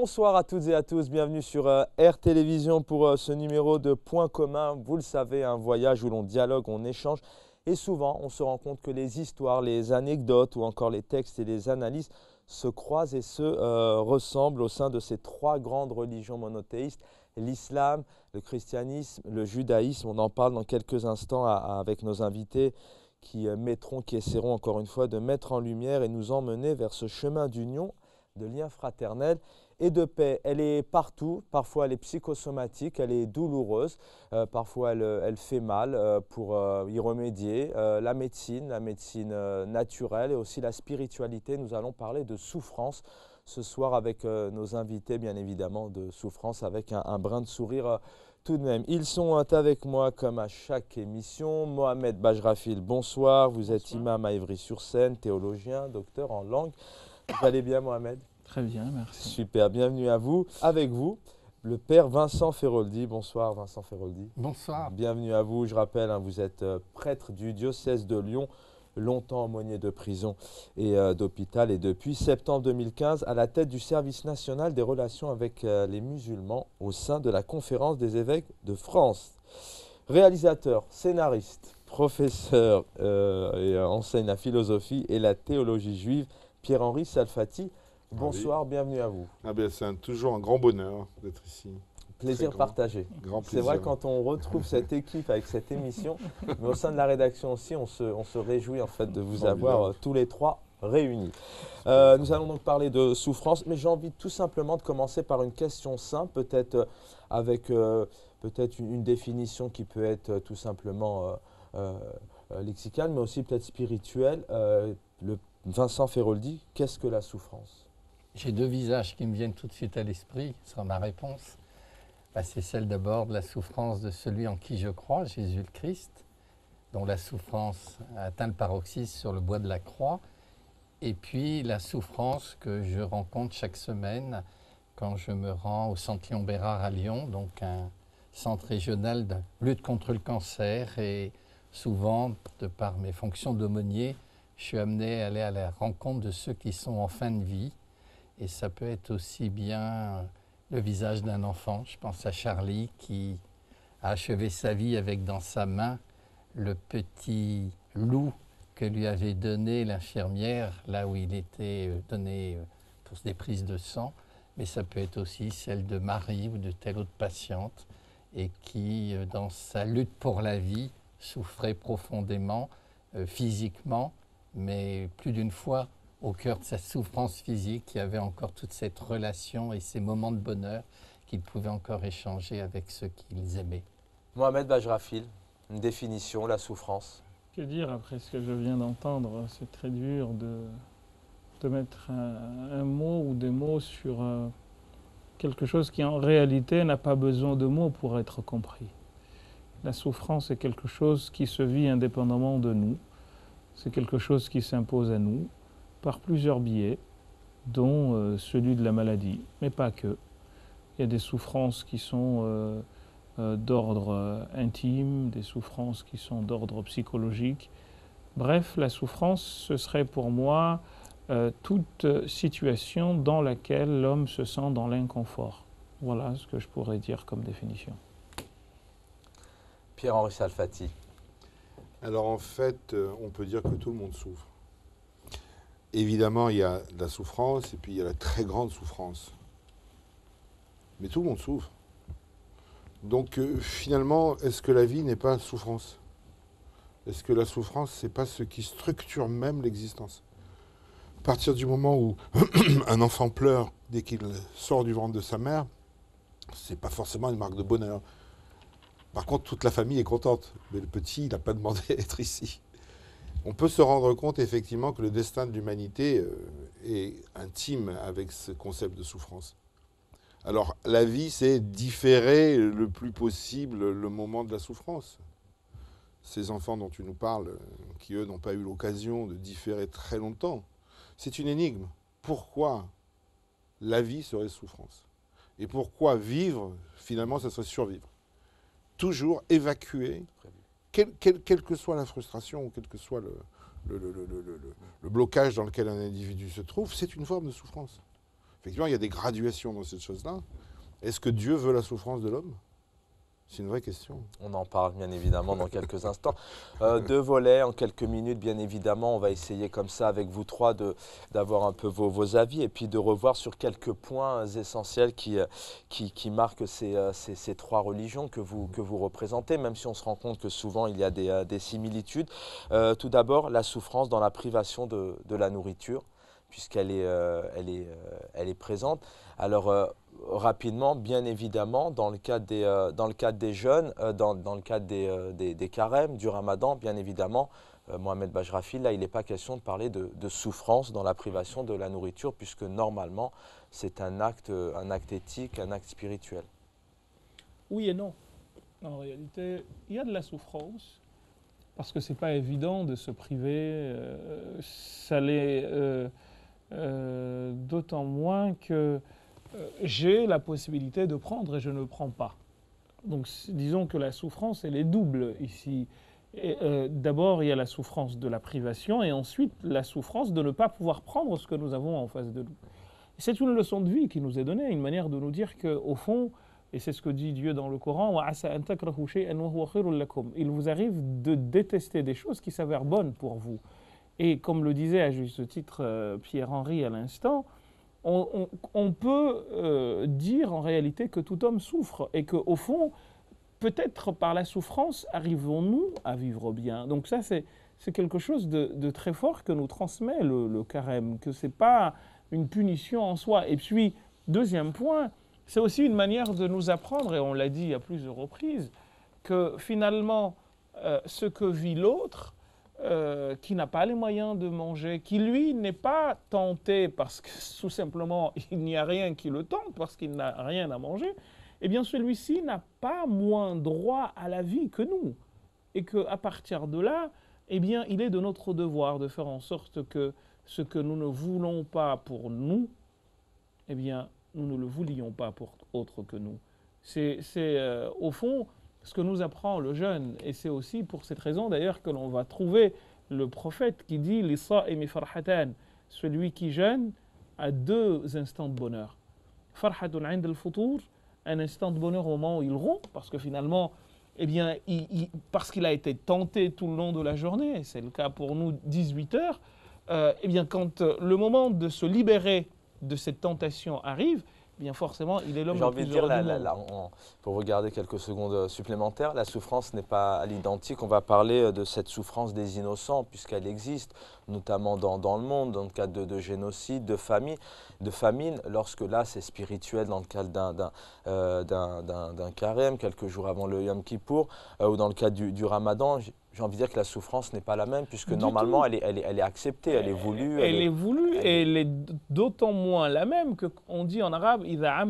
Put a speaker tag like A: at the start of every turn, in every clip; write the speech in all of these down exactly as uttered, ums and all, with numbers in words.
A: Bonsoir à toutes et à tous, bienvenue sur euh, R Télévision pour euh, ce numéro de Point commun. Vous le savez, un voyage où l'on dialogue, on échange et souvent on se rend compte que les histoires, les anecdotes ou encore les textes et les analyses se croisent et se euh, ressemblent au sein de ces trois grandes religions monothéistes, l'islam, le christianisme, le judaïsme. On en parle dans quelques instants à, à, avec nos invités qui euh, mettront, qui essaieront encore une fois de mettre en lumière et nous emmener vers ce chemin d'union, de lien fraternel et de paix. Elle est partout, parfois elle est psychosomatique, elle est douloureuse, euh, parfois elle, elle fait mal euh, pour euh, y remédier. Euh, la médecine, la médecine euh, naturelle et aussi la spiritualité, nous allons parler de souffrance ce soir avec euh, nos invités, bien évidemment, de souffrance avec un, un brin de sourire euh, tout de même. Ils sont avec moi comme à chaque émission. Mohamed Bajrafil, bonsoir. Vous bonsoir. Êtes imam à Évry-sur-Seine, théologien, docteur en langue. Vous allez bien, Mohamed?
B: Très bien, merci.
A: Super, bienvenue à vous. Avec vous, le père Vincent Feroldi. Bonsoir, Vincent Feroldi.
C: Bonsoir.
A: Bienvenue à vous. Je rappelle, hein, vous êtes euh, prêtre du diocèse de Lyon, longtemps aumônier de prison et euh, d'hôpital, et depuis septembre deux mille quinze, à la tête du service national des relations avec euh, les musulmans au sein de la Conférence des évêques de France. Réalisateur, scénariste, professeur euh, et euh, enseigne la philosophie et la théologie juive, Pierre-Henri Salfati. Bonsoir, ah oui. Bienvenue à vous.
C: Ah ben, c'est un, toujours un grand bonheur d'être ici.
A: Plaisir grand, partagé. C'est vrai, quand on retrouve cette équipe avec cette émission, mais au sein de la rédaction aussi, on se, on se réjouit en fait de vous avoir euh, tous les trois réunis. Euh, nous allons donc parler de souffrance, mais j'ai envie tout simplement de commencer par une question simple, peut-être euh, avec euh, peut-être une, une définition qui peut être euh, tout simplement euh, euh, lexicale, mais aussi peut-être spirituelle. Euh, le Vincent Feroldi, qu'est-ce que la souffrance?
B: J'ai deux visages qui me viennent tout de suite à l'esprit, ce sera ma réponse. Bah, c'est celle d'abord de la souffrance de celui en qui je crois, Jésus le Christ, dont la souffrance a atteint le paroxysme sur le bois de la croix. Et puis la souffrance que je rencontre chaque semaine quand je me rends au Centre Léon Bérard à Lyon, donc un centre régional de lutte contre le cancer. Et souvent, de par mes fonctions d'aumônier, je suis amené à aller à la rencontre de ceux qui sont en fin de vie. Et ça peut être aussi bien le visage d'un enfant. Je pense à Charlie qui a achevé sa vie avec dans sa main le petit loup que lui avait donné l'infirmière là où il était donné pour des prises de sang. Mais ça peut être aussi celle de Marie ou de telle autre patiente et qui, dans sa lutte pour la vie, souffrait profondément, euh, physiquement, mais plus d'une fois, au cœur de sa souffrance physique, il y avait encore toute cette relation et ces moments de bonheur qu'ils pouvaient encore échanger avec ceux qu'ils aimaient.
A: Mohamed Bajrafil, une définition, la souffrance.
D: Que dire après ce que je viens d'entendre? C'est très dur de, de mettre un, un mot ou des mots sur euh, quelque chose qui en réalité n'a pas besoin de mots pour être compris. La souffrance est quelque chose qui se vit indépendamment de nous. C'est quelque chose qui s'impose à nous par plusieurs biais, dont euh, celui de la maladie, mais pas que. Il y a des souffrances qui sont euh, euh, d'ordre euh, intime, des souffrances qui sont d'ordre psychologique. Bref, la souffrance, ce serait pour moi euh, toute situation dans laquelle l'homme se sent dans l'inconfort. Voilà ce que je pourrais dire comme définition.
A: Pierre-Henri Salfati.
C: Alors en fait, on peut dire que tout le monde souffre. Évidemment, il y a de la souffrance et puis il y a la très grande souffrance. Mais tout le monde souffre. Donc euh, finalement, est-ce que la vie n'est pas souffrance? Est-ce que la souffrance, c'est pas ce qui structure même l'existence? À partir du moment où un enfant pleure dès qu'il sort du ventre de sa mère, c'est pas forcément une marque de bonheur. Par contre, toute la famille est contente. Mais le petit, il n'a pas demandé à être ici. On peut se rendre compte effectivement que le destin de l'humanité euh, est intime avec ce concept de souffrance. Alors la vie, c'est différer le plus possible le moment de la souffrance. Ces enfants dont tu nous parles, euh, qui eux n'ont pas eu l'occasion de différer très longtemps, c'est une énigme. Pourquoi la vie serait souffrance? Et pourquoi vivre, finalement, ça serait survivre? Toujours évacuer, quelle, quelle, quelle que soit la frustration, ou quel que soit le, le, le, le, le, le, le blocage dans lequel un individu se trouve, c'est une forme de souffrance. Effectivement, il y a des graduations dans cette chose-là. Est-ce que Dieu veut la souffrance de l'homme? C'est une vraie question.
A: On en parle bien évidemment dans quelques instants. Euh, deux volets en quelques minutes, bien évidemment. On va essayer comme ça avec vous trois d'avoir un peu vos, vos avis et puis de revoir sur quelques points essentiels qui, qui, qui marquent ces, ces, ces trois religions que vous, que vous représentez, même si on se rend compte que souvent il y a des, des similitudes. Euh, tout d'abord, la souffrance dans la privation de, de la nourriture, puisqu'elle est, euh, elle est, euh, elle est présente. Alors, euh, rapidement, bien évidemment, dans le cadre des, euh, dans le cadre des jeûnes, euh, dans, dans le cadre des, euh, des, des carèmes, du ramadan, bien évidemment, euh, Mohamed Bajrafi, là, il n'est pas question de parler de, de souffrance dans la privation de la nourriture, puisque normalement, c'est un acte, un acte éthique, un acte spirituel.
D: Oui et non. En réalité, il y a de la souffrance, parce que ce n'est pas évident de se priver. Euh, ça l'est euh, euh, d'autant moins que euh, j'ai la possibilité de prendre et je ne prends pas. Donc disons que la souffrance, elle est double ici. Euh, D'abord, il y a la souffrance de la privation et ensuite la souffrance de ne pas pouvoir prendre ce que nous avons en face de nous. C'est une leçon de vie qui nous est donnée, une manière de nous dire qu'au fond, et c'est ce que dit Dieu dans le Coran, il vous arrive de détester des choses qui s'avèrent bonnes pour vous. Et comme le disait à juste titre euh, Pierre-Henri à l'instant, on, on, on peut euh, dire en réalité que tout homme souffre et qu'au fond, peut-être par la souffrance, arrivons-nous à vivre bien. Donc ça, c'est quelque chose de, de très fort que nous transmet le, le carême, que ce n'est pas une punition en soi. Et puis, deuxième point, c'est aussi une manière de nous apprendre, et on l'a dit à plusieurs reprises, que finalement, euh, ce que vit l'autre, euh, qui n'a pas les moyens de manger, qui lui n'est pas tenté parce que tout simplement il n'y a rien qui le tente, parce qu'il n'a rien à manger, eh bien celui-ci n'a pas moins droit à la vie que nous. Et qu'à partir de là, eh bien il est de notre devoir de faire en sorte que ce que nous ne voulons pas pour nous, eh bien nous ne le voulions pas pour autre que nous. C'est euh, au fond ce que nous apprend le jeûne. Et c'est aussi pour cette raison d'ailleurs que l'on va trouver le prophète qui dit « Lis-sa'imi farhatan » celui qui jeûne a deux instants de bonheur. « Farhatun 'inda al-futur » un instant de bonheur au moment où il rompt, parce que finalement, eh bien, il, il, parce qu'il a été tenté tout le long de la journée, c'est le cas pour nous, dix-huit heures, euh, eh bien, quand euh, le moment de se libérer de cette tentation arrive, eh bien forcément, il est l'homme le plus heureux du monde. J'ai envie de dire, là, là,
A: on, pour regarder quelques secondes supplémentaires, la souffrance n'est pas à l'identique. On va parler de cette souffrance des innocents, puisqu'elle existe, notamment dans, dans le monde, dans le cadre de, de génocide, de famine, de famine, lorsque là, c'est spirituel, dans le cadre d'un euh, d'un carême, quelques jours avant le Yom Kippour, euh, ou dans le cadre du, du Ramadan. J'ai envie de dire que la souffrance n'est pas la même, puisque du normalement, elle est, elle, est, elle est acceptée, elle est voulue.
D: Elle, elle est, est voulue, elle et elle est d'autant moins la même qu'on dit en arabe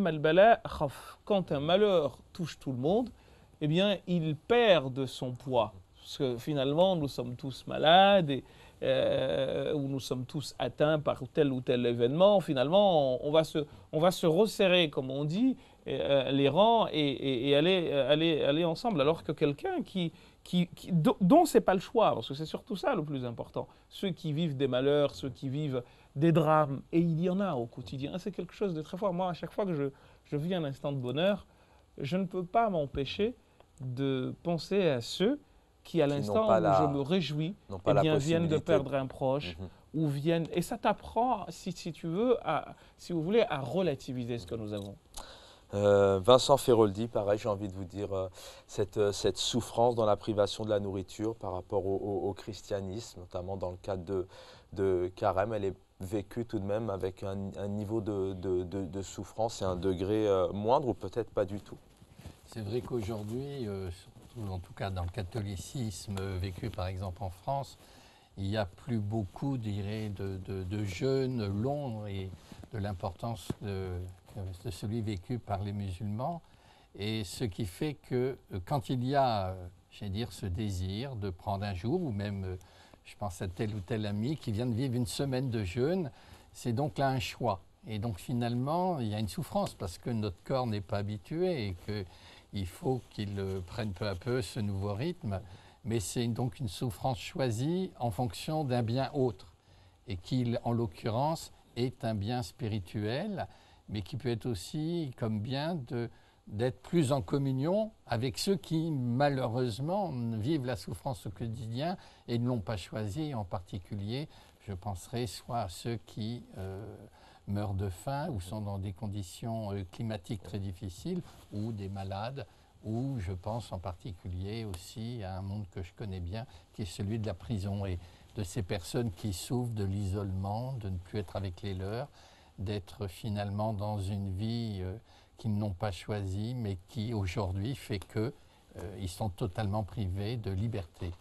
D: « quand un malheur touche tout le monde, eh bien, il perd de son poids. » Parce que finalement, nous sommes tous malades, et, euh, ou nous sommes tous atteints par tel ou tel événement. Finalement, on, on, va, se, on va se resserrer, comme on dit, euh, les rangs et, et, et aller, aller, aller ensemble. Alors que quelqu'un qui... Qui, qui, dont ce n'est pas le choix, parce que c'est surtout ça le plus important. Ceux qui vivent des malheurs, ceux qui vivent des drames, et il y en a au quotidien, c'est quelque chose de très fort. Moi, à chaque fois que je, je vis un instant de bonheur, je ne peux pas m'empêcher de penser à ceux qui, à l'instant où la, je me réjouis, eh bien, viennent de perdre un proche, mmh. ou viennent... Et ça t'apprend, si, si tu veux, à, si vous voulez, à relativiser ce que nous avons.
A: Euh, Vincent Feroldi, pareil, j'ai envie de vous dire, euh, cette, euh, cette souffrance dans la privation de la nourriture par rapport au, au, au christianisme, notamment dans le cadre de, de carême, elle est vécue tout de même avec un, un niveau de, de, de, de souffrance et un degré euh, moindre ou peut-être pas du tout.
B: C'est vrai qu'aujourd'hui, euh, surtout en tout cas dans le catholicisme vécu par exemple en France, il n'y a plus beaucoup, je dirais, de, de, de jeûnes longs et de l'importance de... de celui vécu par les musulmans, et ce qui fait que quand il y a, j'allais dire, ce désir de prendre un jour, ou même, je pense à tel ou tel ami qui vient de vivre une semaine de jeûne, c'est donc là un choix. Et donc finalement, il y a une souffrance parce que notre corps n'est pas habitué et qu'il faut qu'il prenne peu à peu ce nouveau rythme, mais c'est donc une souffrance choisie en fonction d'un bien autre, et qui, en l'occurrence, est un bien spirituel. mais qui peut être aussi comme bien de, d'être plus en communion avec ceux qui, malheureusement, vivent la souffrance au quotidien et ne l'ont pas choisi. En particulier, je penserai soit à ceux qui euh, meurent de faim ou sont dans des conditions euh, climatiques très difficiles, ou des malades, ou je pense en particulier aussi à un monde que je connais bien, qui est celui de la prison, et de ces personnes qui souffrent de l'isolement, de ne plus être avec les leurs, d'être finalement dans une vie euh, qu'ils n'ont pas choisie, mais qui aujourd'hui fait qu'ils euh, sont totalement privés de liberté.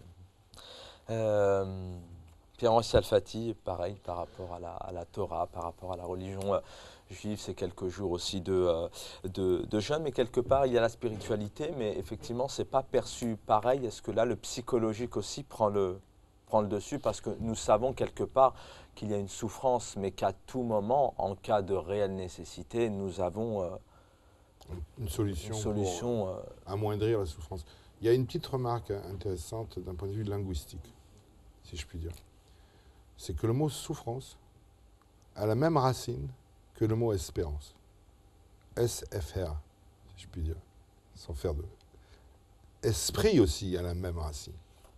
A: Euh, Pierre-Henri Salfati, pareil, par rapport à la, à la Torah, par rapport à la religion euh, juive, c'est quelques jours aussi de, euh, de, de jeûne, mais quelque part, il y a la spiritualité, mais effectivement, ce n'est pas perçu pareil. Est-ce que là, le psychologique aussi prend le, prend le dessus? Parce que nous savons quelque part qu'il y a une souffrance, mais qu'à tout moment, en cas de réelle nécessité, nous avons... Euh,
C: Une solution,
A: une solution
C: pour
A: euh,
C: amoindrir la souffrance. Il y a une petite remarque intéressante d'un point de vue linguistique, si je puis dire. C'est que le mot souffrance a la même racine que le mot espérance. S F R, si je puis dire, sans faire de... Esprit aussi a la même racine.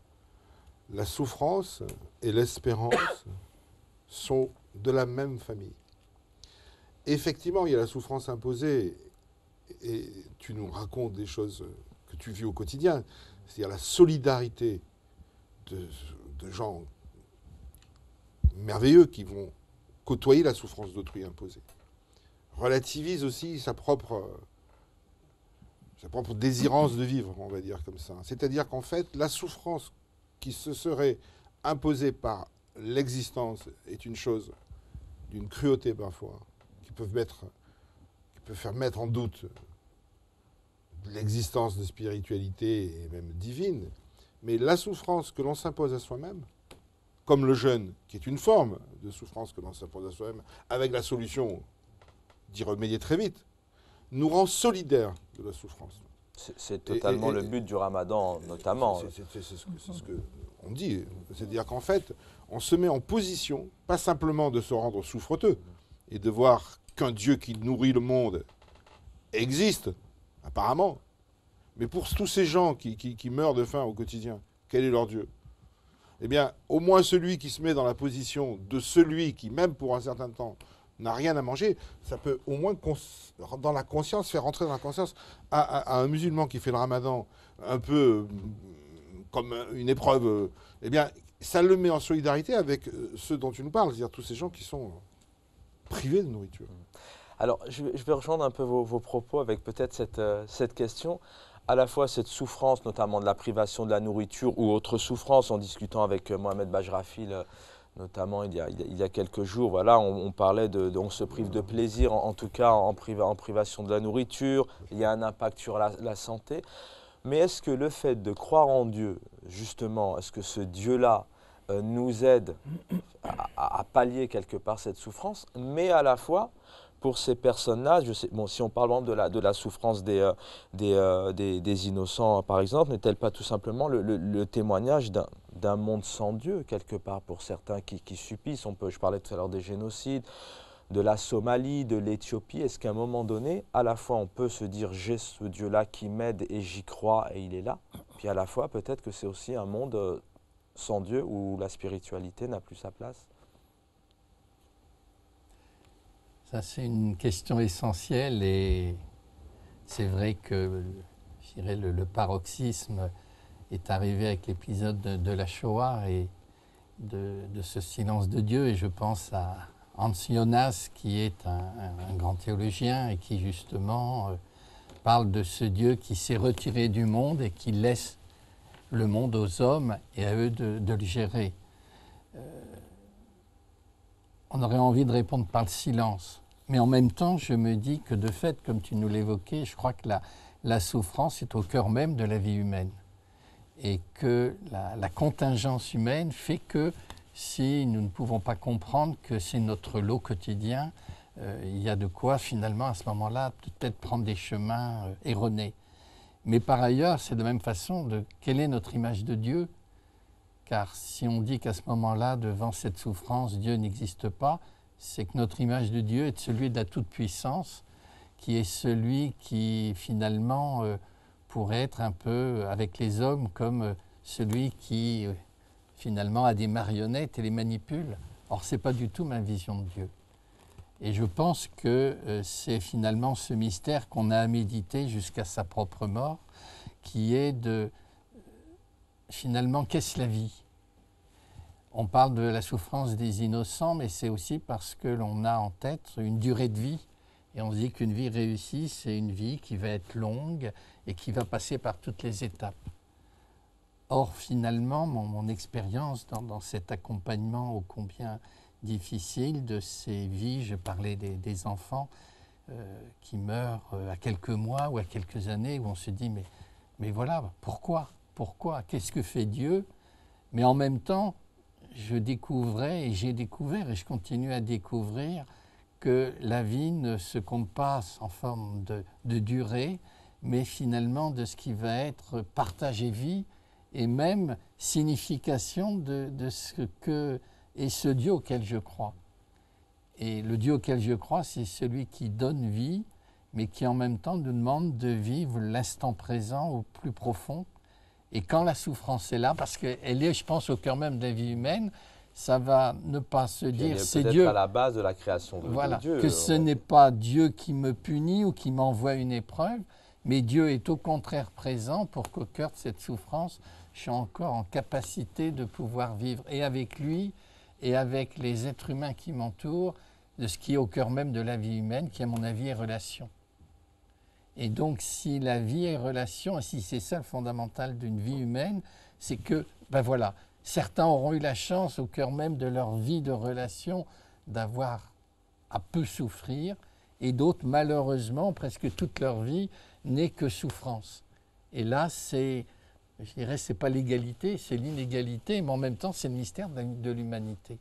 C: La souffrance et l'espérance sont de la même famille. Effectivement, il y a la souffrance imposée, et tu nous racontes des choses que tu vis au quotidien, c'est-à-dire la solidarité de, de gens merveilleux qui vont côtoyer la souffrance d'autrui imposée. Relativise aussi sa propre, sa propre désirance de vivre, on va dire comme ça. C'est-à-dire qu'en fait, la souffrance qui se serait imposée par l'existence est une chose d'une cruauté parfois, qui peut mettre, qui peut faire mettre en doute l'existence de spiritualité et même divine. Mais la souffrance que l'on s'impose à soi-même, comme le jeûne, qui est une forme de souffrance que l'on s'impose à soi-même, avec la solution d'y remédier très vite, nous rend solidaires de la souffrance.
A: C'est totalement et, et, le but du ramadan, notamment.
C: C'est ce qu'on dit. C'est-à-dire qu'en fait, on se met en position, pas simplement de se rendre souffreteux, et de voir qu'un Dieu qui nourrit le monde existe, apparemment, mais pour tous ces gens qui, qui, qui meurent de faim au quotidien, quel est leur Dieu? Eh bien, au moins celui qui se met dans la position de celui qui, même pour un certain temps, n'a rien à manger, ça peut au moins, dans la conscience, faire rentrer dans la conscience à, à, à un musulman qui fait le ramadan un peu comme une épreuve, eh bien, ça le met en solidarité avec ceux dont tu nous parles, c'est-à-dire tous ces gens qui sont privés de nourriture.
A: Alors, je, je vais rejoindre un peu vos, vos propos avec peut-être cette, euh, cette question. À la fois cette souffrance, notamment de la privation de la nourriture ou autre souffrance, en discutant avec euh, Mohamed Bajrafil, euh, notamment il y, a, il y a quelques jours, voilà, on, on parlait de, de on se prive de plaisir, en, en tout cas en, priva, en privation de la nourriture, il y a un impact sur la, la santé. Mais est-ce que le fait de croire en Dieu, justement, est-ce que ce Dieu-là euh, nous aide à, à, à pallier quelque part cette souffrance, mais à la fois, pour ces personnes-là, je sais, bon, si on parle de la, de la souffrance des, euh, des, euh, des, des innocents, par exemple, n'est-elle pas tout simplement le, le, le témoignage d'un monde sans Dieu, quelque part, pour certains qui, qui subissent? On peut, je parlais tout à l'heure des génocides, de la Somalie, de l'Éthiopie. Est-ce qu'à un moment donné, à la fois, on peut se dire « j'ai ce Dieu-là qui m'aide et j'y crois et il est là », puis à la fois, peut-être que c'est aussi un monde sans Dieu où la spiritualité n'a plus sa place?
B: Ça, c'est une question essentielle et c'est vrai que je dirais, le, le paroxysme est arrivé avec l'épisode de, de la Shoah et de, de ce silence de Dieu. Et je pense à Hans Jonas, qui est un, un, un grand théologien et qui justement euh, parle de ce Dieu qui s'est retiré du monde et qui laisse le monde aux hommes et à eux de, de le gérer. Euh, on aurait envie de répondre par le silence. Mais en même temps, je me dis que de fait, comme tu nous l'évoquais, je crois que la, la souffrance est au cœur même de la vie humaine. Et que la, la contingence humaine fait que si nous ne pouvons pas comprendre que c'est notre lot quotidien, euh, il y a de quoi finalement à ce moment-là peut-être prendre des chemins euh, erronés. Mais par ailleurs, c'est de la même façon de quelle est notre image de Dieu? Car si on dit qu'à ce moment-là, devant cette souffrance, Dieu n'existe pas, c'est que notre image de Dieu est celui de la toute-puissance, qui est celui qui finalement euh, pourrait être un peu avec les hommes comme euh, celui qui euh, finalement a des marionnettes et les manipule. Or, ce n'est pas du tout ma vision de Dieu. Et je pense que euh, c'est finalement ce mystère qu'on a à méditer jusqu'à sa propre mort, qui est de, finalement, qu'est-ce la vie? On parle de la souffrance des innocents, mais c'est aussi parce que l'on a en tête une durée de vie. Et on se dit qu'une vie réussie, c'est une vie qui va être longue et qui va passer par toutes les étapes. Or, finalement, mon, mon expérience dans, dans cet accompagnement ô combien difficile de ces vies, je parlais des, des enfants euh, qui meurent euh, à quelques mois ou à quelques années, où on se dit, mais, mais voilà, pourquoi? Pourquoi? Qu'est-ce que fait Dieu? Mais en même temps, je découvrais, et j'ai découvert, et je continue à découvrir, que la vie ne se compte pas en forme de, de durée, mais finalement de ce qui va être partage et vie, et même signification de, de ce que est ce Dieu auquel je crois. Et le Dieu auquel je crois, c'est celui qui donne vie, mais qui en même temps nous demande de vivre l'instant présent au plus profond. Et quand la souffrance est là, parce qu'elle est, je pense, au cœur même de la vie humaine, ça va ne pas se dire c'est Dieu.
A: À la base de la création de,
B: voilà,
A: de Dieu.
B: Que ce n'est pas Dieu qui me punit ou qui m'envoie une épreuve, mais Dieu est au contraire présent pour qu'au cœur de cette souffrance, je suis encore en capacité de pouvoir vivre et avec lui et avec les êtres humains qui m'entourent, de ce qui est au cœur même de la vie humaine, qui à mon avis est relation. Et donc si la vie est relation, et si c'est ça le fondamental d'une vie humaine, c'est que, ben voilà, certains auront eu la chance au cœur même de leur vie de relation d'avoir à peu souffrir, et d'autres, malheureusement, presque toute leur vie, n'est que souffrance. Et là, c'est, je dirais, c'est pas l'égalité, c'est l'inégalité, mais en même temps, c'est le mystère de l'humanité.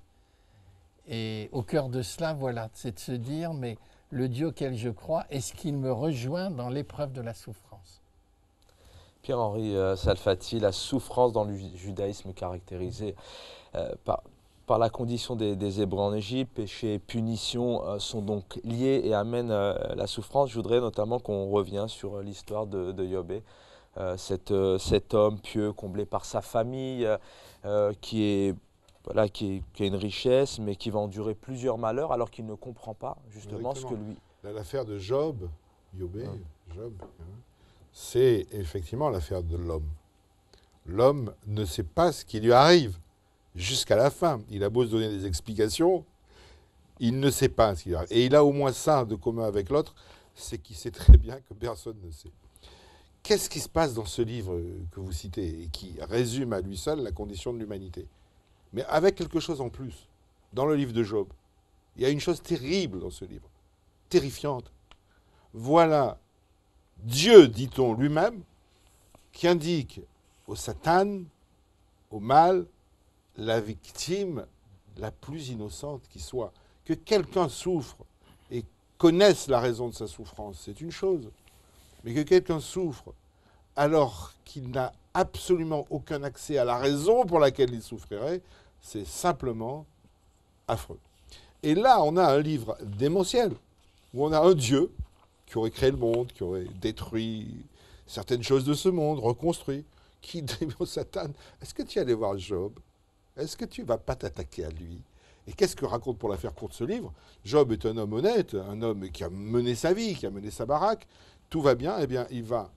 B: Et au cœur de cela, voilà, c'est de se dire, mais le Dieu auquel je crois, est-ce qu'il me rejoint dans l'épreuve de la souffrance?
A: Pierre-Henri euh, Salfati, la souffrance dans le judaïsme caractérisée euh, par, par la condition des, des Hébreux en Égypte, péché et punition euh, sont donc liés et amènent euh, la souffrance. Je voudrais notamment qu'on revienne sur euh, l'histoire de, de Yobé, euh, cet, euh, cet homme pieux comblé par sa famille, euh, qui, est, voilà, qui, est, qui a une richesse, mais qui va endurer plusieurs malheurs alors qu'il ne comprend pas justement Exactement. ce que lui...
C: L'affaire de Job, Yobé,
A: hum.
C: Job, hein, c'est effectivement l'affaire de l'homme. L'homme ne sait pas ce qui lui arrive jusqu'à la fin. Il a beau se donner des explications, il ne sait pas ce qui lui arrive. Et il a au moins ça de commun avec l'autre, c'est qu'il sait très bien que personne ne sait. Qu'est-ce qui se passe dans ce livre que vous citez et qui résume à lui seul la condition de l'humanité? Mais avec quelque chose en plus, dans le livre de Job, il y a une chose terrible dans ce livre, terrifiante. Voilà Dieu, dit-on lui-même, qui indique au Satan, au mal, la victime la plus innocente qui soit. Que quelqu'un souffre et connaisse la raison de sa souffrance, c'est une chose. Mais que quelqu'un souffre alors qu'il n'a absolument aucun accès à la raison pour laquelle il souffrirait, c'est simplement affreux. Et là, on a un livre démentiel, où on a un Dieu qui aurait créé le monde, qui aurait détruit certaines choses de ce monde, reconstruit, qui dit au Satan, est-ce que tu es allé voir Job? Est-ce que tu ne vas pas t'attaquer à lui? Et qu'est-ce que raconte, pour la faire courte, ce livre? Job est un homme honnête, un homme qui a mené sa vie, qui a mené sa baraque, tout va bien, eh bien, il va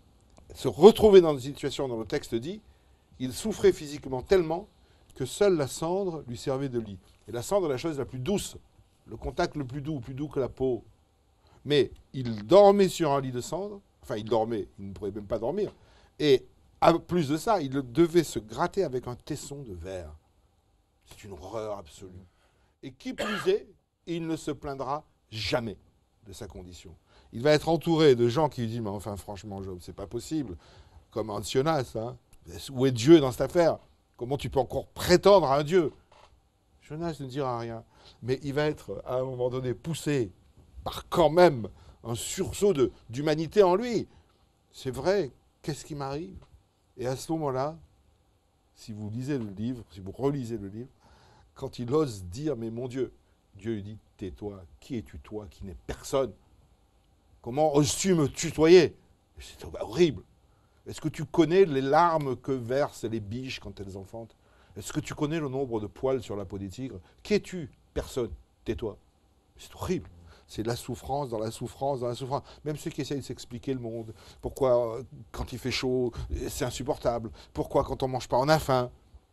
C: se retrouver dans une situation dont le texte dit, il souffrait physiquement tellement que seule la cendre lui servait de lit. Et la cendre est la chose la plus douce, le contact le plus doux, plus doux que la peau. Mais il dormait sur un lit de cendre, enfin il dormait, il ne pourrait même pas dormir, et à plus de ça, il devait se gratter avec un tesson de verre. C'est une horreur absolue. Et qui plus est, il ne se plaindra jamais de sa condition. Il va être entouré de gens qui lui disent, mais enfin franchement Job, c'est pas possible, comme Antionas, hein. Où est Dieu dans cette affaire? Comment tu peux encore prétendre à un Dieu? Jonas ne dira rien, mais il va être à un moment donné poussé par quand même un sursaut de, d'humanité en lui. C'est vrai, qu'est-ce qui m'arrive? Et à ce moment-là, si vous lisez le livre, si vous relisez le livre, quand il ose dire, mais mon Dieu, Dieu lui dit, tais-toi, qui es-tu toi qui n'es personne? Comment oses-tu me tutoyer? C'est horrible. Est-ce que tu connais les larmes que versent les biches quand elles enfantent? Est-ce que tu connais le nombre de poils sur la peau des tigres? Qui es-tu? Personne. Tais-toi. C'est horrible. C'est la souffrance dans la souffrance dans la souffrance. Même ceux qui essayent de s'expliquer le monde. Pourquoi, euh, quand il fait chaud, c'est insupportable? Pourquoi, quand on ne mange pas, on a faim?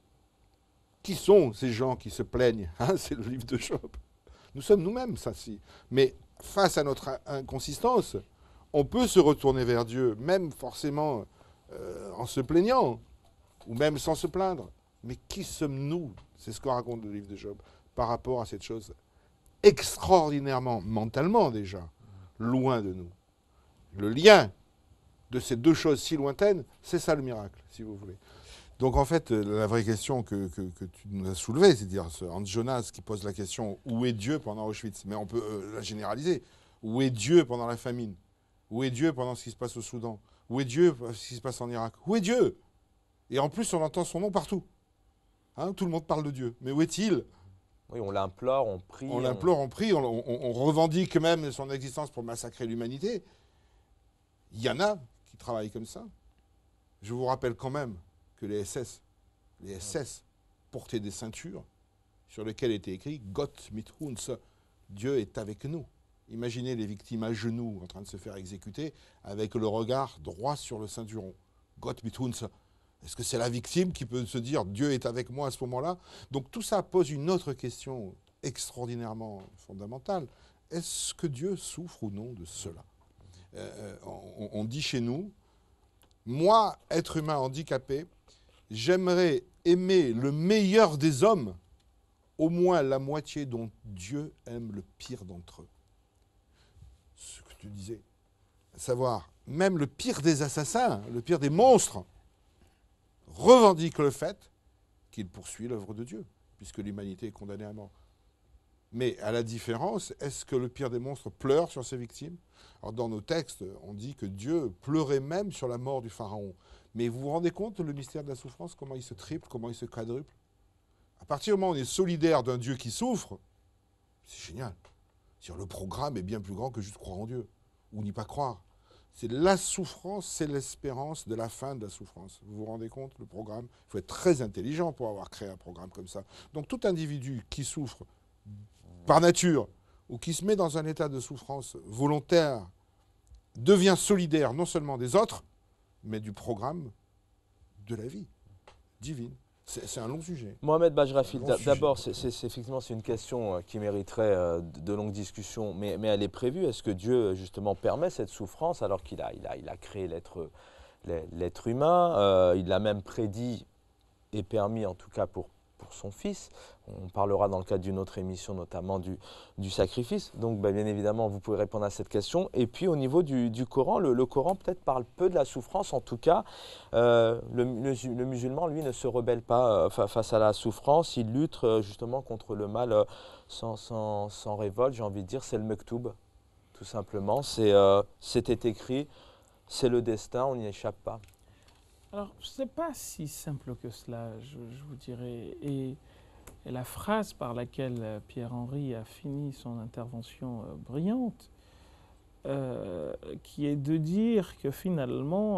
C: Qui sont ces gens qui se plaignent, hein? C'est le livre de Job. Nous sommes nous-mêmes, ça, si. Mais face à notre inconsistance, on peut se retourner vers Dieu, même forcément euh, en se plaignant, ou même sans se plaindre. Mais qui sommes-nous? C'est ce que raconte le livre de Job, par rapport à cette chose extraordinairement, mentalement déjà, loin de nous. Le lien de ces deux choses si lointaines, c'est ça le miracle, si vous voulez. Donc en fait, la vraie question que, que, que tu nous as soulevée, c'est-à-dire Hans Jonas qui pose la question « Où est Dieu pendant Auschwitz ?» Mais on peut euh, la généraliser. Où est Dieu pendant la famine? Où est Dieu pendant ce qui se passe au Soudan? Où est Dieu pendant ce qui se passe en Irak? Où est Dieu? Et en plus, on entend son nom partout. Hein, tout le monde parle de Dieu. Mais où est-il?
A: Oui, on l'implore, on prie.
C: On l'implore, on prie, on, on, on revendique même son existence pour massacrer l'humanité. Il y en a qui travaillent comme ça. Je vous rappelle quand même que les S S, les S S portaient des ceintures sur lesquelles était écrit « Gott mit uns », Dieu est avec nous. Imaginez les victimes à genoux en train de se faire exécuter avec le regard droit sur le ceinturon. « Gott mit uns ». Est-ce que c'est la victime qui peut se dire « Dieu est avec moi » à ce moment-là? Donc tout ça pose une autre question extraordinairement fondamentale. Est-ce que Dieu souffre ou non de cela? euh, on, on dit chez nous, moi, être humain handicapé, j'aimerais aimer le meilleur des hommes, au moins la moitié dont Dieu aime le pire d'entre eux. Ce que tu disais, à savoir, même le pire des assassins, le pire des monstres, revendique le fait qu'il poursuit l'œuvre de Dieu, puisque l'humanité est condamnée à mort. Mais à la différence, est-ce que le pire des monstres pleure sur ses victimes? Alors dans nos textes, on dit que Dieu pleurait même sur la mort du pharaon. Mais vous vous rendez compte, le mystère de la souffrance, comment il se triple, comment il se quadruple? À partir du moment où on est solidaire d'un Dieu qui souffre, c'est génial. C'est-à-dire, le programme est bien plus grand que juste croire en Dieu, ou n'y pas croire. C'est la souffrance, c'est l'espérance de la fin de la souffrance. Vous vous rendez compte, le programme? Il faut être très intelligent pour avoir créé un programme comme ça. Donc tout individu qui souffre par nature, ou qui se met dans un état de souffrance volontaire, devient solidaire non seulement des autres, mais du programme de la vie divine. C'est un long sujet.
A: Mohamed Bajrafi, d'abord, c'est effectivement c'est une question qui mériterait euh, de longues discussions, mais, mais elle est prévue. Est-ce que Dieu, justement, permet cette souffrance alors qu'il a, il a, il a créé l'être l'être humain, euh, il l'a même prédit et permis, en tout cas pour, pour son fils. On parlera dans le cadre d'une autre émission, notamment du, du sacrifice. Donc, bah, bien évidemment, vous pouvez répondre à cette question. Et puis, au niveau du, du Coran, le, le Coran peut-être parle peu de la souffrance. En tout cas, euh, le, le, le musulman, lui, ne se rebelle pas euh, face à la souffrance. Il lutte euh, justement contre le mal euh, sans, sans, sans révolte. J'ai envie de dire, c'est le mektoub, tout simplement. C'est, euh, c'était écrit, c'est le destin, on n'y échappe pas.
D: Alors, ce n'est pas si simple que cela, je, je vous dirais. Et, et la phrase par laquelle Pierre-Henri a fini son intervention euh, brillante, euh, qui est de dire que finalement,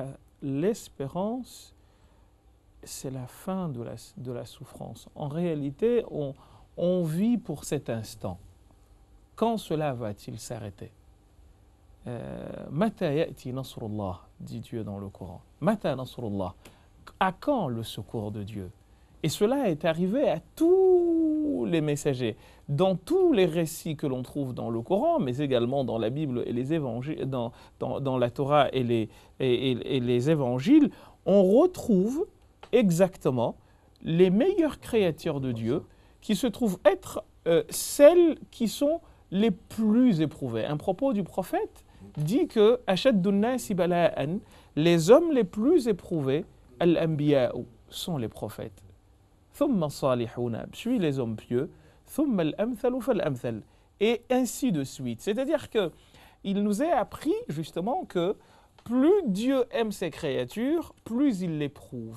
D: l'espérance, c'est la fin de la, de la souffrance. En réalité, on, on vit pour cet instant. Quand cela va-t-il s'arrêter? Mata ya'ti nasrullah, dit Dieu dans le Coran. Mata nasrullah. À quand le secours de Dieu? Et cela est arrivé à tous les messagers, dans tous les récits que l'on trouve dans le Coran, mais également dans la Bible et les évangiles, dans, dans, dans la Torah et les, et, et, et les évangiles, on retrouve exactement les meilleures créatures de Dieu qui se trouvent être euh, celles qui sont les plus éprouvées. Un propos du prophète dit que Ashaddun nasi bala'an, les hommes les plus éprouvés, al-anbiya'u, sont les prophètes. Thumma salihuna, puis les hommes pieux, thumma al-amthalu fal-amthal, et ainsi de suite. C'est-à-dire que il nous est appris justement que plus Dieu aime ses créatures, plus il l'éprouve.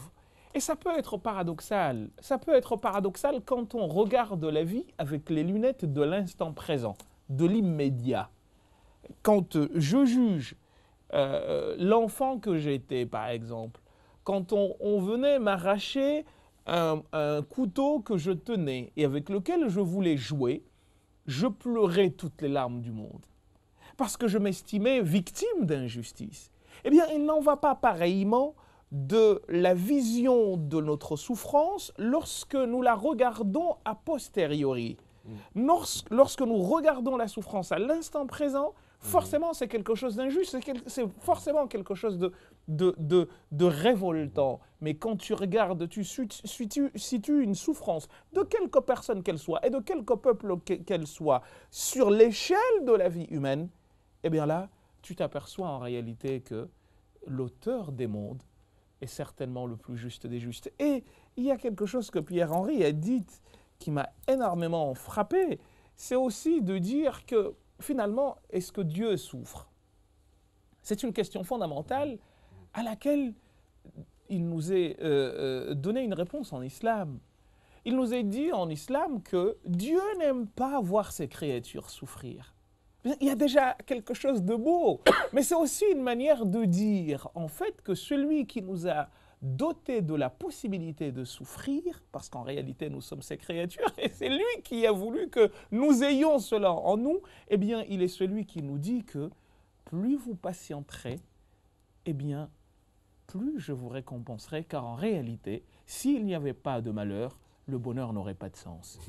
D: Et ça peut être paradoxal. Ça peut être paradoxal quand on regarde la vie avec les lunettes de l'instant présent, de l'immédiat. Quand je juge euh, l'enfant que j'étais, par exemple, quand on, on venait m'arracher un, un couteau que je tenais et avec lequel je voulais jouer, je pleurais toutes les larmes du monde. Parce que je m'estimais victime d'injustice. Eh bien, il n'en va pas pareillement de la vision de notre souffrance lorsque nous la regardons a posteriori. Mmh. Lorsque, lorsque nous regardons la souffrance à l'instant présent, forcément c'est quelque chose d'injuste, c'est forcément quelque chose de, de, de, de révoltant. Mais quand tu regardes, tu situes, situes une souffrance, de quelque personne qu'elle soit, et de quelque peuple qu'elle soit, sur l'échelle de la vie humaine, eh bien là, tu t'aperçois en réalité que l'auteur des mondes est certainement le plus juste des justes. Et il y a quelque chose que Pierre-Henri a dit qui m'a énormément frappé, c'est aussi de dire que finalement, est-ce que Dieu souffre? C'est une question fondamentale à laquelle il nous est euh, donné une réponse en islam. Il nous est dit en islam que Dieu n'aime pas voir ses créatures souffrir. Il y a déjà quelque chose de beau, mais c'est aussi une manière de dire, en fait, que celui qui nous a dotés de la possibilité de souffrir, parce qu'en réalité, nous sommes ses créatures, et c'est lui qui a voulu que nous ayons cela en nous, eh bien, il est celui qui nous dit que plus vous patienterez, eh bien, plus je vous récompenserai, car en réalité, s'il n'y avait pas de malheur, le bonheur n'aurait pas de sens.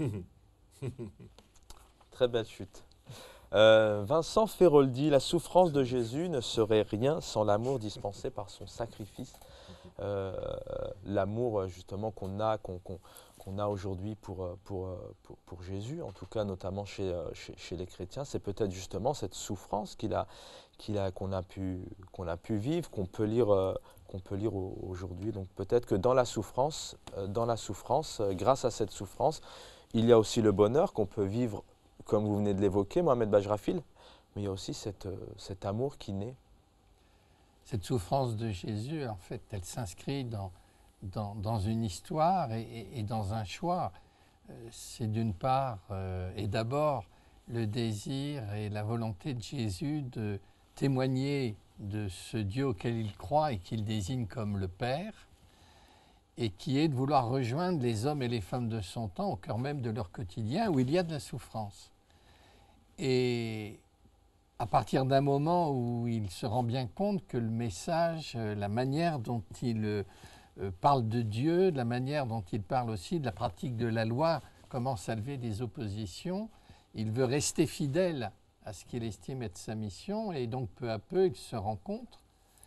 A: Très belle chute. Euh, Vincent Feroldi, la souffrance de Jésus ne serait rien sans l'amour dispensé par son sacrifice. Euh, l'amour justement qu'on a, qu'on qu'on, qu'on a aujourd'hui pour, pour, pour, pour Jésus, en tout cas notamment chez, chez, chez les chrétiens, c'est peut-être justement cette souffrance qu'il a, qu'il a, qu'on a pu, qu'on a pu vivre, qu'on peut lire, euh, qu'on peut lire aujourd'hui. Donc peut-être que dans la souffrance, euh, dans la souffrance, euh, grâce à cette souffrance, il y a aussi le bonheur qu'on peut vivre, comme vous venez de l'évoquer, Mohamed Bajrafil, mais il y a aussi cette, euh, cet amour qui naît.
B: Cette souffrance de Jésus, en fait, elle s'inscrit dans, dans, dans une histoire et, et, et dans un choix. Euh, c'est d'une part euh, et d'abord le désir et la volonté de Jésus de témoigner de ce Dieu auquel il croit et qu'il désigne comme le Père, et qui est de vouloir rejoindre les hommes et les femmes de son temps au cœur même de leur quotidien où il y a de la souffrance. Et à partir d'un moment où il se rend bien compte que le message, la manière dont il euh, parle de Dieu, de la manière dont il parle aussi de la pratique de la loi, commence à lever des oppositions, il veut rester fidèle à ce qu'il estime être sa mission, et donc peu à peu il se rend compte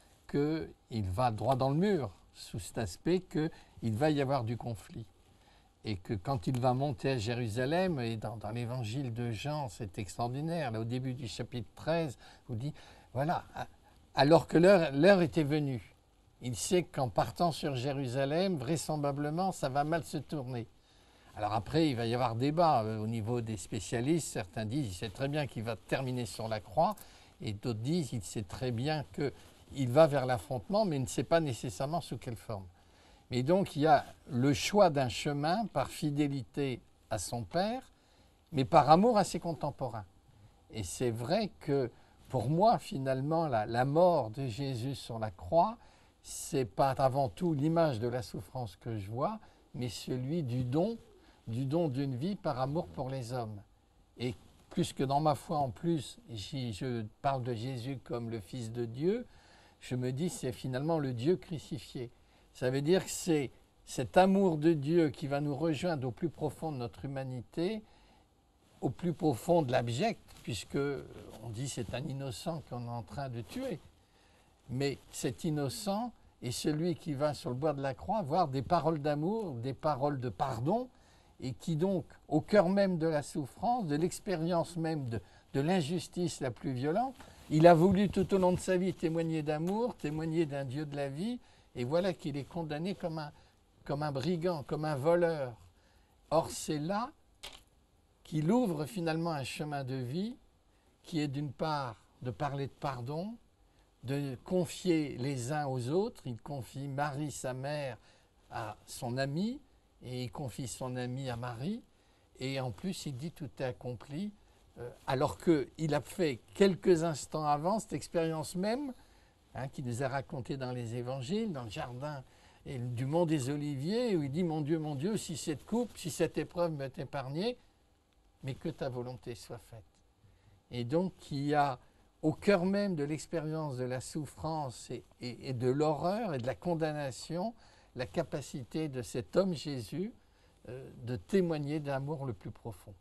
B: qu'il va droit dans le mur, sous cet aspect qu'il va y avoir du conflit. Et que quand il va monter à Jérusalem, et dans, dans l'évangile de Jean, c'est extraordinaire, là au début du chapitre treize, vous dit, voilà, alors que l'heure était venue, il sait qu'en partant sur Jérusalem, vraisemblablement, ça va mal se tourner. Alors après, il va y avoir débat au niveau des spécialistes, certains disent, il sait très bien qu'il va terminer sur la croix, et d'autres disent, il sait très bien qu'il va vers l'affrontement, mais il ne sait pas nécessairement sous quelle forme. Et donc, il y a le choix d'un chemin par fidélité à son Père, mais par amour à ses contemporains. Et c'est vrai que, pour moi, finalement, la, la mort de Jésus sur la croix, c'est pas avant tout l'image de la souffrance que je vois, mais celui du don, du don d'une vie par amour pour les hommes. Et plus que dans ma foi, en plus, si je parle de Jésus comme le Fils de Dieu, je me dis c'est finalement le Dieu crucifié. Ça veut dire que c'est cet amour de Dieu qui va nous rejoindre au plus profond de notre humanité, au plus profond de l'abject, puisque on dit c'est un innocent qu'on est en train de tuer. Mais cet innocent est celui qui va sur le bois de la croix voir des paroles d'amour, des paroles de pardon, et qui donc, au cœur même de la souffrance, de l'expérience même de, de l'injustice la plus violente, il a voulu tout au long de sa vie témoigner d'amour, témoigner d'un Dieu de la vie, et voilà qu'il est condamné comme un, comme un brigand, comme un voleur. Or, c'est là qu'il ouvre finalement un chemin de vie qui est d'une part de parler de pardon, de confier les uns aux autres. Il confie Marie, sa mère, à son ami, et il confie son ami à Marie, et en plus il dit tout est accompli, euh, alors qu'il a fait quelques instants avant cette expérience même, hein, qui nous a raconté dans les évangiles, dans le jardin et du mont des Oliviers, où il dit « Mon Dieu, mon Dieu, si cette coupe, si cette épreuve m'est épargnée, mais que ta volonté soit faite. » Et donc il y a au cœur même de l'expérience de la souffrance et, et, et de l'horreur et de la condamnation, la capacité de cet homme Jésus euh, de témoigner de l'amour le plus profond.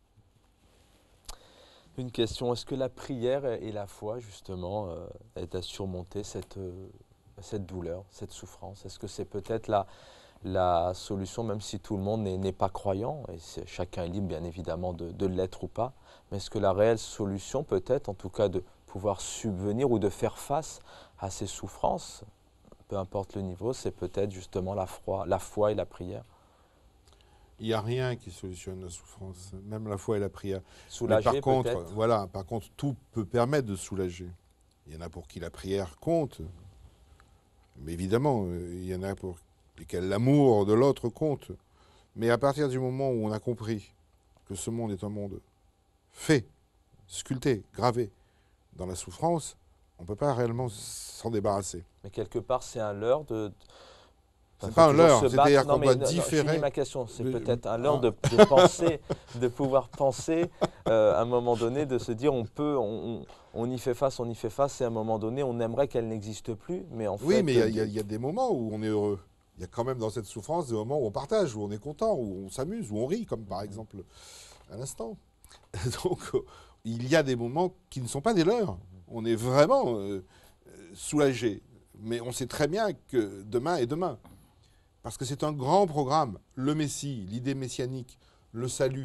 A: Une question, est-ce que la prière et la foi, justement, euh, aident à surmonter cette, euh, cette douleur, cette souffrance? Est-ce que c'est peut-être la, la solution, même si tout le monde n'est pas croyant, et chacun est libre, bien évidemment, de, de l'être ou pas, mais est-ce que la réelle solution, peut-être, en tout cas, de pouvoir subvenir ou de faire face à ces souffrances, peu importe le niveau, c'est peut-être justement la foi, la foi et la prière?
C: Il n'y a rien qui solutionne la souffrance, même la foi et la prière.
A: Soulager,
C: Mais par contre,
A: peut-être.
C: voilà, par contre, tout peut permettre de soulager. Il y en a pour qui la prière compte, mais évidemment, il y en a pour lesquels l'amour de l'autre compte. Mais à partir du moment où on a compris que ce monde est un monde fait, sculpté, gravé dans la souffrance, on ne peut pas réellement s'en débarrasser.
A: Mais quelque part, c'est un leurre de...
C: C'est
A: Enfin,
C: pas un
A: toujours
C: leurre,
A: se
C: c'est-à-dire
A: battre. Non,
C: qu'on
A: mais
C: doit
A: non, non, je
C: différer.
A: finis ma question, c'est
C: de-
A: peut-être un leurre
C: hein
A: de, de penser, de pouvoir penser, euh, à un moment donné, de se dire on peut, on, on- on y fait face, on y fait face, et à un moment donné, on aimerait qu'elle n'existe plus, mais en
C: Oui,
A: fait...
C: mais il y a-
A: euh,
C: il y, a- il y a des moments où on est heureux. Il y a quand même dans cette souffrance des moments où on partage, où on est content, où on s'amuse, où on rit, comme par exemple à l'instant. Donc, euh, il y a des moments qui ne sont pas des leurs. On est vraiment euh, soulagé. Mais on sait très bien que demain est demain. Parce que c'est un grand programme. Le Messie, l'idée messianique, le salut.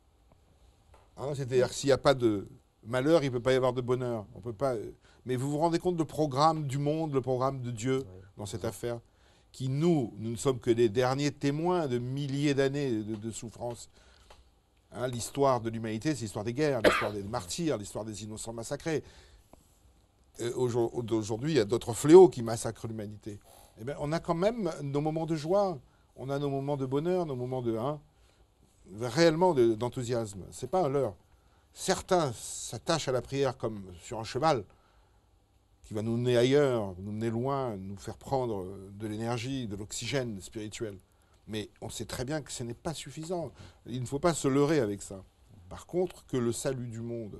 C: Hein, c'est-à-dire que s'il n'y a pas de malheur, il ne peut pas y avoir de bonheur. On peut pas... Mais vous vous rendez compte du programme du monde, le programme de Dieu dans cette affaire, qui nous, nous ne sommes que les derniers témoins de milliers d'années de, de souffrance. Hein, l'histoire de l'humanité, c'est l'histoire des guerres, l'histoire des martyrs, l'histoire des innocents massacrés. Euh, Aujourd'hui, il y a d'autres fléaux qui massacrent l'humanité. Eh bien, on a quand même nos moments de joie, on a nos moments de bonheur, nos moments de hein, réellement de- d'enthousiasme. C'est pas un leurre. Certains s'attachent à la prière comme sur un cheval, qui va nous mener ailleurs, nous mener loin, nous faire prendre de l'énergie, de l'oxygène spirituel. Mais on sait très bien que ce n'est pas suffisant. Il ne faut pas se leurrer avec ça. Par contre, que le salut du monde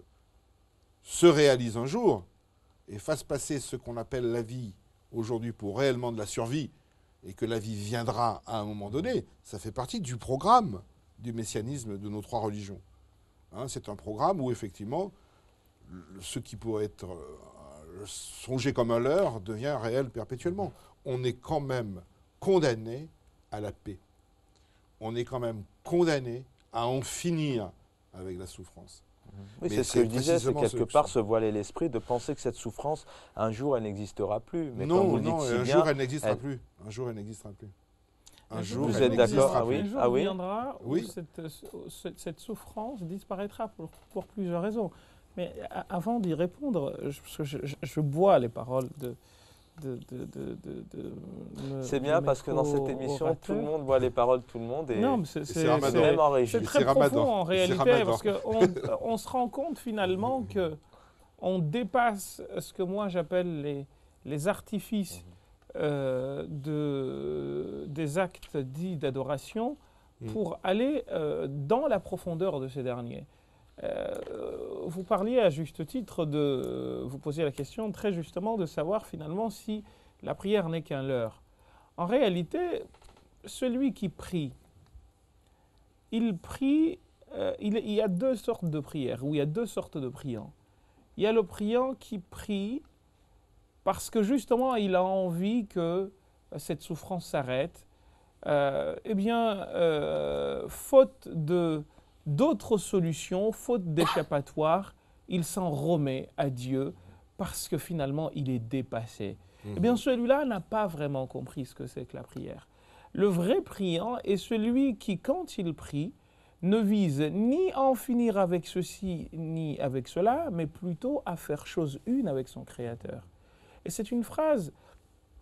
C: se réalise un jour et fasse passer ce qu'on appelle la vie aujourd'hui pour réellement de la survie, et que la vie viendra à un moment donné, ça fait partie du programme du messianisme de nos trois religions. Hein, c'est un programme où effectivement, le- ce qui pourrait être euh, songé comme un leurre devient réel perpétuellement. On est quand même condamné à la paix. On est quand même condamné à en finir avec la souffrance.
A: Oui,
C: Mais
A: c'est ce
C: c'est
A: que je disais, c'est
C: précisément
A: quelque
C: ce-
A: part se voiler l'esprit de penser que cette souffrance, un jour, elle n'existera plus. Mais comme
C: non,
A: vous le
C: non,
A: dites si
C: un
A: bien,
C: jour elle n'existera
A: elle-
C: plus. Un jour elle n'existera plus. Un
D: Un
C: jour
A: Vous
C: elle
A: êtes d'accord?
C: n'existera
A: Ah oui.
C: plus.
D: Un jour
A: Ah oui.
D: viendra où
C: Oui.
D: cette, cette- cette souffrance disparaîtra pour, pour plusieurs raisons. Mais a- avant d'y répondre, je, parce que je, je- je bois les paroles de... de, de, de, de- de me-
A: c'est
D: de
A: bien
D: mes
A: parce que dans cette émission, tout le monde voit les paroles de tout le monde et
D: Non, mais c'est
C: c'est
D: c'est-
C: Ramadan.
D: c'est-
A: même en
D: c'est
A: régie.
D: très
C: C'est
D: profond
C: Ramadan.
D: en
C: C'est
D: réalité,
C: Ramadan.
D: parce qu'on on se rend compte finalement que on dépasse ce que moi j'appelle les, les artifices euh, de, des actes dits d'adoration
C: Mhm.
D: pour aller euh, dans la profondeur de ces derniers. Euh, vous parliez à juste titre de, vous posiez la question très justement de savoir finalement si la prière n'est qu'un leurre. En réalité, celui qui prie, il prie, euh, il, il y a deux sortes de prières, ou il y a deux sortes de priants. Il y a le priant qui prie parce que justement il a envie que cette souffrance s'arrête. Euh, eh bien, euh, faute de, d'autres solutions, faute d'échappatoire, il s'en remet à Dieu parce que finalement il est dépassé. Eh bien, celui-là n'a pas vraiment compris ce que c'est que la prière. Le vrai priant est celui qui, quand il prie, ne vise ni à en finir avec ceci ni avec cela, mais plutôt à faire chose une avec son Créateur. Et c'est une phrase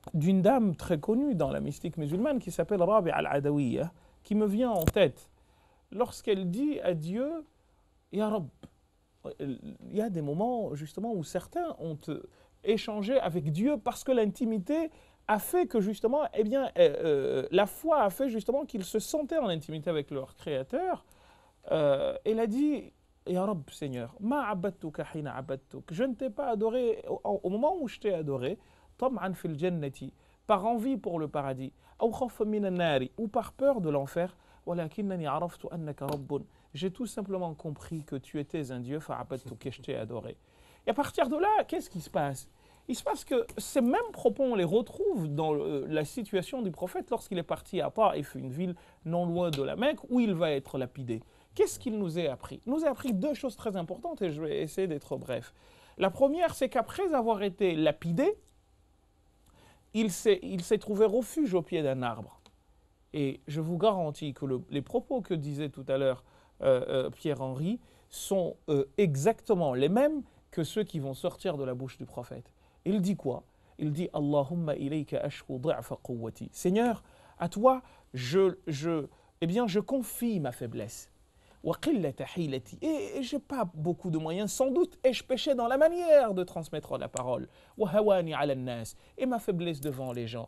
D: d'une dame très connue dans la mystique musulmane qui s'appelle Rabi' al-Adawiyya, qui me vient en tête lorsqu'elle dit à Dieu « Ya Rabb ». Il y a des moments justement où certains ont échangé avec Dieu parce que l'intimité a fait que justement, eh bien, euh, la foi a fait justement qu'ils se sentaient en intimité avec leur Créateur. Euh, elle a dit « Ya Rabb, Seigneur, ma abadtuka hina abadtuk » je ne t'ai pas adoré au, au moment où je t'ai adoré, tam'an fil jannati, par envie pour le paradis, aw khawfan min an-nari, ou par peur de l'enfer, walakinnani araftu annaka rabbun. J'ai tout simplement compris que tu étais un Dieu, fa'abadtuk, et je t'ai adoré. Et à partir de là, qu'est-ce qui se passe? Il se passe que ces mêmes propos, on les retrouve dans le, la situation du prophète lorsqu'il est parti à Taïf, une ville non loin de la Mecque, où il va être lapidé. Qu'est-ce qu'il nous a appris? Il nous a appris deux choses très importantes et je vais essayer d'être bref. La première, c'est qu'après avoir été lapidé, il s'est, il s'est trouvé refuge au pied d'un arbre. Et je vous garantis que le, les propos que disait tout à l'heure euh, euh, Pierre-Henri sont euh, exactement les mêmes que ceux qui vont sortir de la bouche du prophète. Il dit quoi? Il dit « Allahumma ilayka ashku du'fa quwwati » Seigneur, à toi, je, je, eh bien, je confie ma faiblesse. Et je n'ai pas beaucoup de moyens, sans doute ai-je péché dans la manière de transmettre la parole. Et ma faiblesse devant les gens.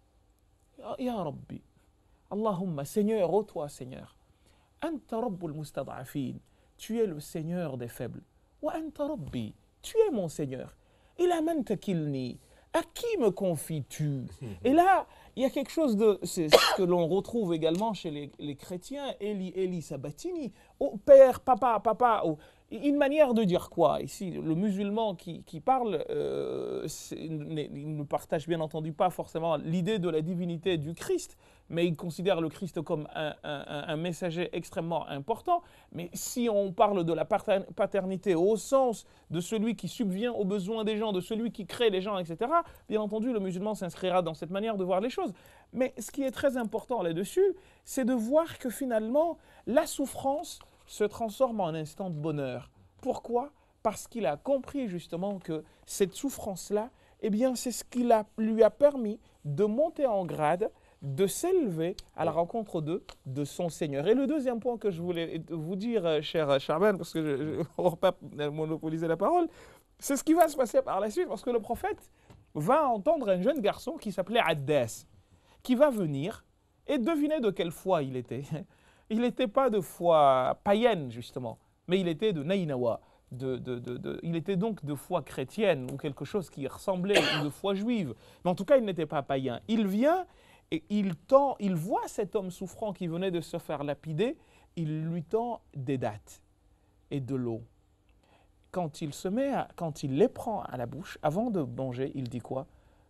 D: Ya Rabbi, Allahumma, Seigneur, ô toi Seigneur, Anta Rabbul Mustad'afin, tu es le Seigneur des faibles. Wa Anta Rabbi, tu es mon Seigneur. Ila man takilni, à qui me confies-tu? Et là, il y a quelque chose de, c'est ce que l'on retrouve également chez les, les chrétiens, Eli, Eli, Sabatini, oh, père, papa, papa, oh, une manière de dire quoi? Ici, le musulman qui, qui parle, euh, il ne partage bien entendu pas forcément l'idée de la divinité du Christ, mais il considère le Christ comme un, un, un messager extrêmement important. Mais si on parle de la paternité au sens de celui qui subvient aux besoins des gens, de celui qui crée les gens, et cetera, bien entendu, le musulman s'inscrira dans cette manière de voir les choses. Mais ce qui est très important là-dessus, c'est de voir que finalement, la souffrance se transforme en instant de bonheur. Pourquoi? Parce qu'il a compris justement que cette souffrance-là, eh bien, c'est ce qui a, lui a permis de monter en grade, de s'élever à la rencontre de, de son Seigneur. Et le deuxième point que je voulais vous dire, cher Charban, parce que je ne vais pas monopoliser la parole, c'est ce qui va se passer par la suite, parce que le prophète va entendre un jeune garçon qui s'appelait Addas, qui va venir, et devinez de quelle foi il était. Il n'était pas de foi païenne, justement, mais il était de Naïnawa. De, de, de, de, il était donc de foi chrétienne, ou quelque chose qui ressemblait, ou de foi juive. Mais en tout cas, il n'était pas païen. Il vient et il tend, il voit cet homme souffrant qui venait de se faire lapider, il lui tend des dattes et de l'eau. Quand il se met, à, quand il les prend à la bouche, avant de manger, il dit quoi?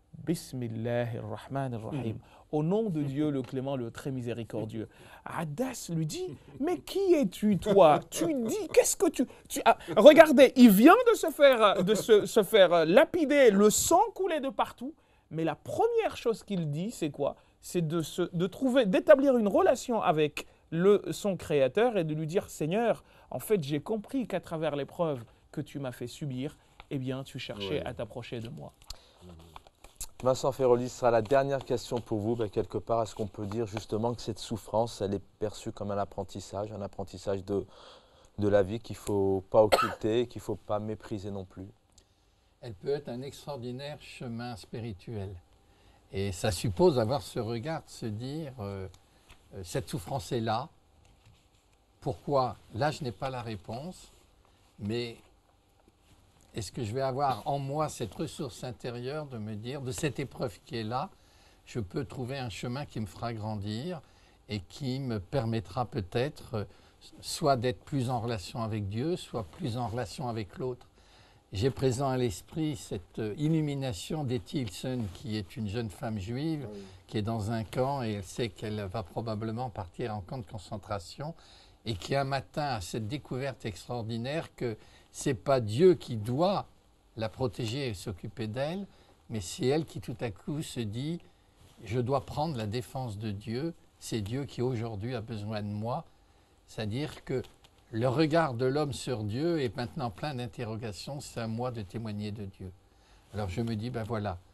D: Bismillahirrahmanirrahim. Au nom de Dieu, le clément, le très miséricordieux. Addas lui dit, mais qui es-tu, toi? Tu dis, qu'est-ce que tu... tu ah, regardez, il vient de se faire, de se, se faire lapider, le sang coulait de partout, mais la première chose qu'il dit, c'est quoi? C'est de, se, de trouver, d'établir une relation avec le, son Créateur et de lui dire, Seigneur, en fait, j'ai compris qu'à travers l'épreuve que tu m'as fait subir, eh bien, tu cherchais
C: ouais.
D: à t'approcher de moi.
A: Vincent Ferroli, ce sera la dernière question pour vous. Ben, quelque part, est-ce qu'on peut dire justement que cette souffrance, elle est perçue comme un apprentissage, un apprentissage de, de la vie qu'il ne faut pas occulter, qu'il ne faut pas mépriser non plus?
B: Elle peut être un extraordinaire chemin spirituel. Et ça suppose avoir ce regard, de se dire, euh, euh, cette souffrance est là. Pourquoi? Là, je n'ai pas la réponse, mais est-ce que je vais avoir en moi cette ressource intérieure de me dire, de cette épreuve qui est là, je peux trouver un chemin qui me fera grandir et qui me permettra peut-être soit d'être plus en relation avec Dieu, soit plus en relation avec l'autre. J'ai présent à l'esprit cette illumination d'Etty Hillson, qui est une jeune femme juive, oui. qui est dans un camp et elle sait qu'elle va probablement partir en camp de concentration et qui un matin a cette découverte extraordinaire que ce n'est pas Dieu qui doit la protéger et s'occuper d'elle, mais c'est elle qui tout à coup se dit « je dois prendre la défense de Dieu, c'est Dieu qui aujourd'hui a besoin de moi ». C'est-à-dire que le regard de l'homme sur Dieu est maintenant plein d'interrogations, c'est à moi de témoigner de Dieu. Alors je me dis, ben voilà,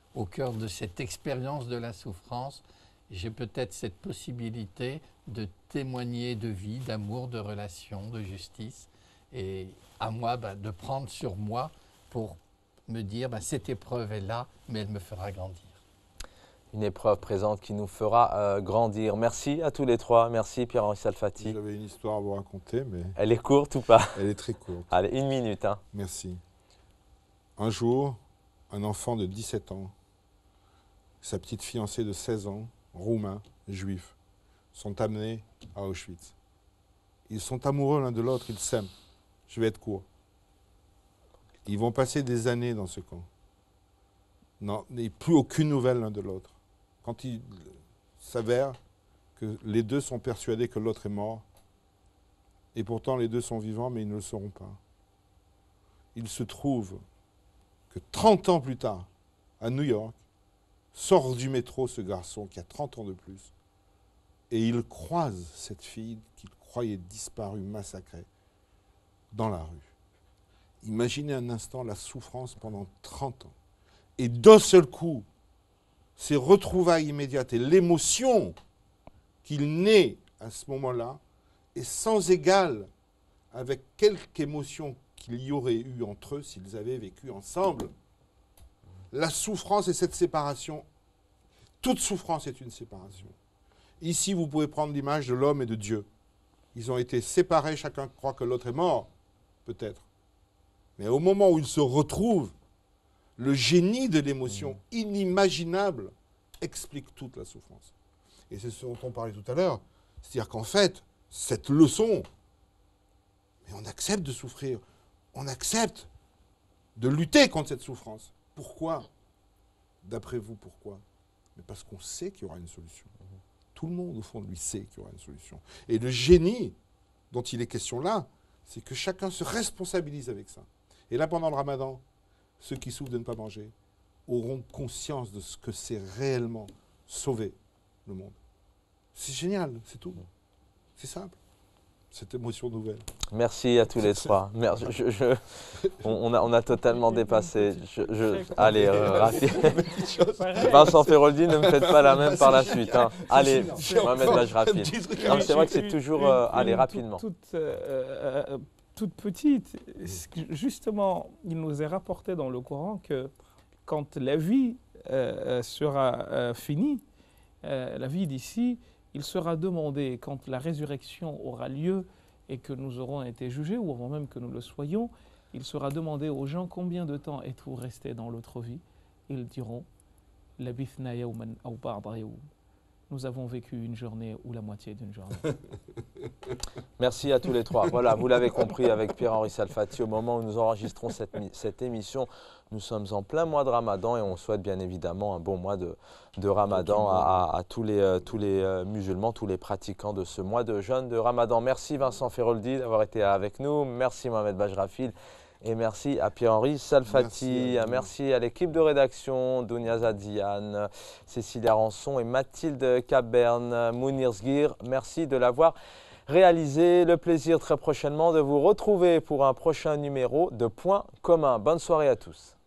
B: au cœur de cette expérience de la souffrance, j'ai peut-être cette possibilité de témoigner de vie, d'amour, de relation, de justice. Et à moi bah, de prendre sur moi pour me dire bah, cette épreuve est là, mais elle me fera grandir.
A: Une épreuve présente qui nous fera euh, grandir. Merci à tous les trois. Merci Pierre-Henri Salfati.
C: J'avais une histoire à vous raconter, mais
A: Elle est courte ou pas?
C: elle est très courte.
A: Allez, une minute. Hein.
C: Merci. Un jour, un enfant de dix-sept ans, sa petite fiancée de seize ans, roumain, juif, sont amenés à Auschwitz. Ils sont amoureux l'un de l'autre, ils s'aiment. Je vais être court. Ils vont passer des années dans ce camp. Non, et plus aucune nouvelle l'un de l'autre. Quand il s'avère que les deux sont persuadés que l'autre est mort, et pourtant les deux sont vivants, mais ils ne le sauront pas. Il se trouve que trente ans plus tard, à New York, sort du métro ce garçon qui a trente ans de plus, et il croise cette fille qu'il croyait disparue, massacrée, dans la rue. Imaginez un instant la souffrance pendant trente ans. Et d'un seul coup, ces retrouvailles immédiates et l'émotion qu'il naît à ce moment-là est sans égal avec quelque émotion qu'il y aurait eu entre eux s'ils avaient vécu ensemble. La souffrance et cette séparation, toute souffrance est une séparation. Ici, vous pouvez prendre l'image de l'homme et de Dieu. Ils ont été séparés, chacun croit que l'autre est mort, peut-être. Mais au moment où ils se retrouvent, le génie de l'émotion inimaginable explique toute la souffrance. Et c'est ce dont on parlait tout à l'heure. C'est-à-dire qu'en fait, cette leçon, mais on accepte de souffrir, on accepte de lutter contre cette souffrance. Pourquoi? D'après vous, pourquoi? Mais parce qu'on sait qu'il y aura une solution. Tout le monde, au fond de lui, sait qu'il y aura une solution. Et le génie dont il est question là, c'est que chacun se responsabilise avec ça. Et là, pendant le ramadan, ceux qui souffrent de ne pas manger auront conscience de ce que c'est réellement sauver le monde. C'est génial, c'est tout. C'est simple. Cette émotion nouvelle.
A: Merci à tous les trois. Merci. Je, je, on, on, a, on a totalement dépassé. Je, je, allez, euh, Rafi. Vincent Feroldi, ne me faites pas la même par la suite. Hein. Allez, Mohamed Bajrafi. C'est vrai que c'est toujours... Euh, allez, rapidement.
D: Toute, euh, euh, toute petite, justement, il nous est rapporté dans le Coran que quand la vie euh, sera euh, finie, euh, la vie d'ici, il sera demandé, quand la résurrection aura lieu et que nous aurons été jugés, ou avant même que nous le soyons, il sera demandé aux gens combien de temps êtes-vous restés dans l'autre vie. Ils diront « Labithna yawman aw ba'da yawm » nous avons vécu une journée ou la moitié d'une journée.
A: Merci à tous les trois. Voilà, vous l'avez compris avec Pierre-Henri Salfati, au moment où nous enregistrons cette, cette émission, nous sommes en plein mois de Ramadan et on souhaite bien évidemment un bon mois de, de Ramadan à, à, à tous les, euh, tous les euh, musulmans, tous les pratiquants de ce mois de jeûne de Ramadan. Merci Vincent Feroldi d'avoir été avec nous. Merci Mohamed Bajrafil. Et merci à Pierre-Henri Salfati, merci à, merci à l'équipe de rédaction, Dounia Zadzian, Cécilia Rançon et Mathilde Caberne, Mounir Zguir. Merci de l'avoir réalisé. Le plaisir très prochainement de vous retrouver pour un prochain numéro de Point commun. Bonne soirée à tous.